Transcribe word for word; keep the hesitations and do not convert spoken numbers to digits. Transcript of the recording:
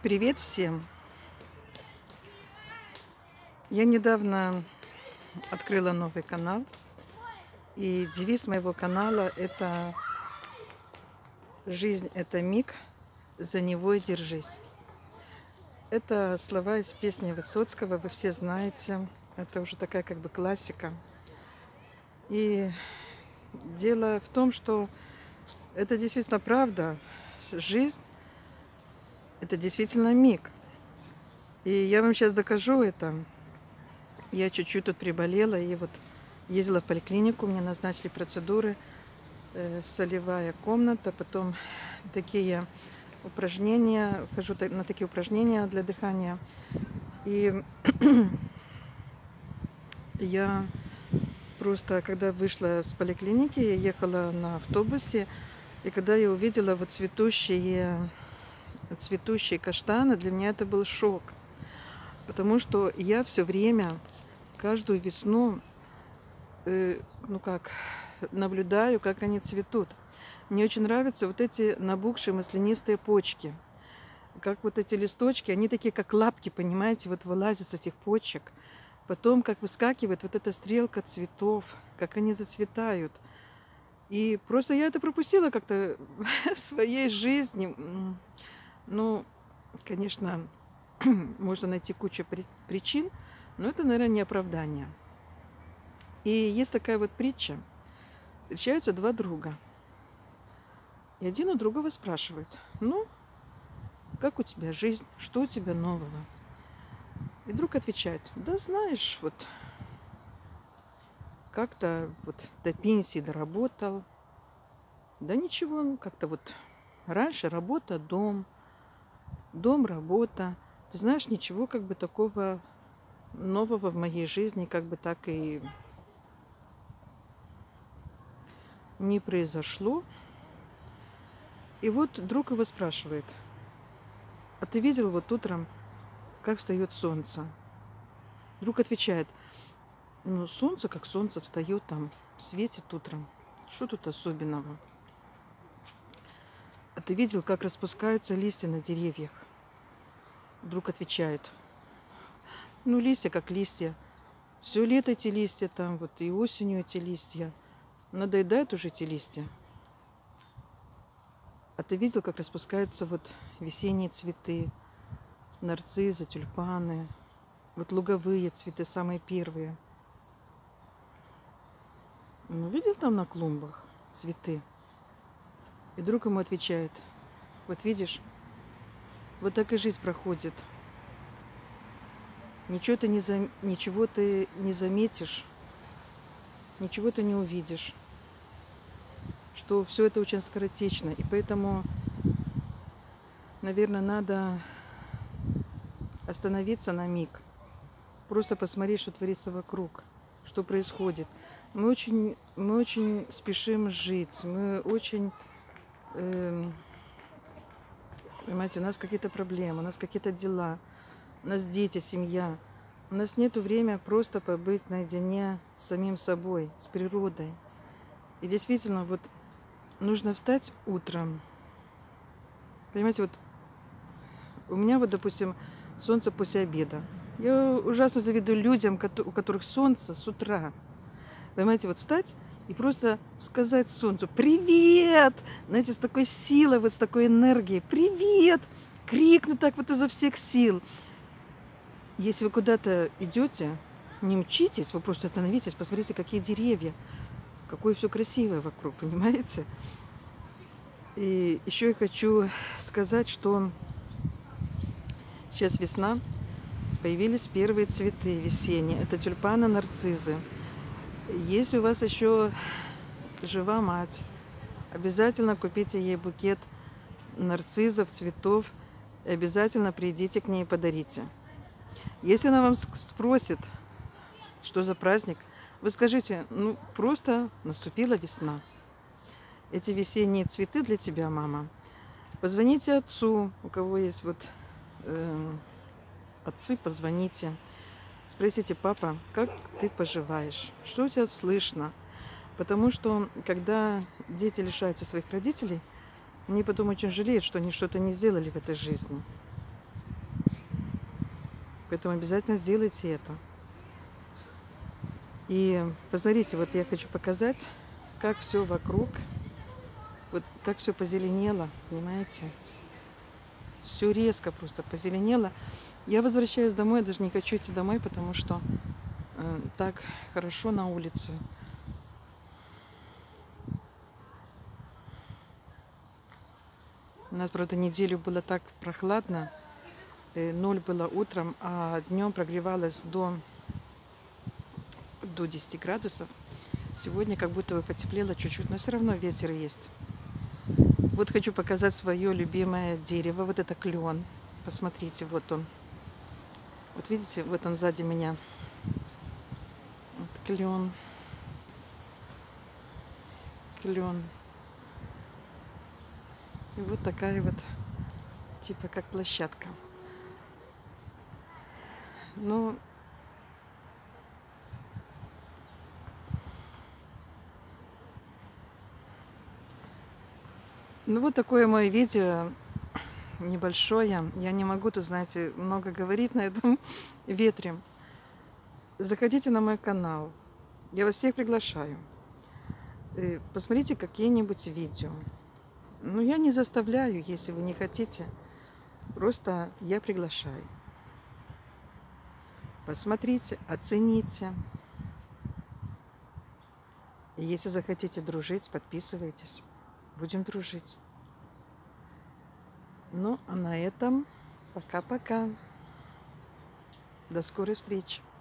Привет всем! Я недавно открыла новый канал, и девиз моего канала – это «Жизнь – это миг, за него и держись». Это слова из песни Высоцкого, вы все знаете, это уже такая как бы классика. И дело в том, что это действительно правда, жизнь – это действительно миг. И я вам сейчас докажу это. Я чуть-чуть тут приболела, и вот ездила в поликлинику, мне назначили процедуры, э, солевая комната, потом такие упражнения, хожу на такие упражнения для дыхания. И я просто, когда вышла с поликлиники, я ехала на автобусе, и когда я увидела вот цветущие, цветущие каштаны, для меня это был шок. Потому что я все время, каждую весну, э, ну как, наблюдаю, как они цветут. Мне очень нравятся вот эти набухшие маслянистые почки. Как вот эти листочки, они такие, как лапки, понимаете, вот вылазят с этих почек. Потом, как выскакивает вот эта стрелка цветов, как они зацветают. И просто я это пропустила как-то в своей жизни. Ну, конечно, можно найти кучу причин, но это, наверное, не оправдание. И есть такая вот притча. Встречаются два друга. И один у другого спрашивает: ну, как у тебя жизнь? Что у тебя нового? И друг отвечает: да знаешь, вот как-то вот до пенсии доработал. Да ничего, ну как-то вот раньше работа, дом, дом, работа. Ты знаешь, ничего как бы такого нового в моей жизни как бы так и не произошло. И вот друг его спрашивает: а ты видел вот утром, как встает солнце? Друг отвечает: ну, солнце как солнце встает там, светит утром. Что тут особенного? А ты видел, как распускаются листья на деревьях? Друг отвечает: ну, листья как листья. Все лето эти листья там, вот и осенью эти листья. Надоедают уже эти листья. А ты видел, как распускаются вот весенние цветы, нарцизы, тюльпаны, вот луговые цветы, самые первые. Ну, видел там на клумбах цветы? И друг ему отвечает: вот видишь, вот так и жизнь проходит. Ничего ты не, зам... Ничего ты не заметишь, ничего ты не увидишь. Что все это очень скоротечно. И поэтому, наверное, надо остановиться на миг. Просто посмотреть, что творится вокруг, что происходит. Мы очень, мы очень спешим жить. Мы очень... Э, понимаете, у нас какие-то проблемы, у нас какие-то дела. У нас дети, семья. У нас нет времени просто побыть наедине с самим собой, с природой. И действительно, вот нужно встать утром. Понимаете, вот у меня вот, допустим, солнце после обеда. Я ужасно завидую людям, у которых солнце с утра. Понимаете, вот встать и просто сказать солнцу: привет! Знаете, с такой силой, вот с такой энергией: привет! Крикнуть так вот изо всех сил. Если вы куда-то идете, не мчитесь, вы просто остановитесь, посмотрите, какие деревья, какое все красивое вокруг, понимаете? И еще я хочу сказать, что сейчас весна, появились первые цветы весенние, это тюльпаны, нарцизы. Если у вас еще жива мать, обязательно купите ей букет нарциссов, цветов, и обязательно придите к ней и подарите. Если она вам спросит, что за праздник, вы скажите: ну, просто наступила весна. Эти весенние цветы для тебя, мама. Позвоните отцу, у кого есть вот э, отцы, позвоните. Спросите: папа, как ты поживаешь? Что у тебя слышно? Потому что, когда дети лишаются своих родителей, они потом очень жалеют, что они что-то не сделали в этой жизни. Поэтому обязательно сделайте это. И посмотрите, вот я хочу показать, как все вокруг, вот как все позеленело, понимаете? Все резко просто позеленело. Я возвращаюсь домой, я даже не хочу идти домой, потому что э, так хорошо на улице. У нас, правда, неделю было так прохладно. Ноль было утром, а днем прогревалось до, до десяти градусов. Сегодня как будто бы потеплело чуть-чуть, но все равно ветер есть. Вот хочу показать свое любимое дерево. Вот это клен. Посмотрите, вот он. Вот видите, вот он сзади меня. Вот клен. Клен. И вот такая вот, типа как площадка. Ну, ну вот такое мое видео небольшое. Я не могу тут, знаете, много говорить на этом ветре. Заходите на мой канал. Я вас всех приглашаю. Посмотрите какие-нибудь видео. Ну, я не заставляю, если вы не хотите. Просто я приглашаю. Посмотрите, оцените. И если захотите дружить, подписывайтесь. Будем дружить. Ну, а на этом пока-пока. До скорой встречи.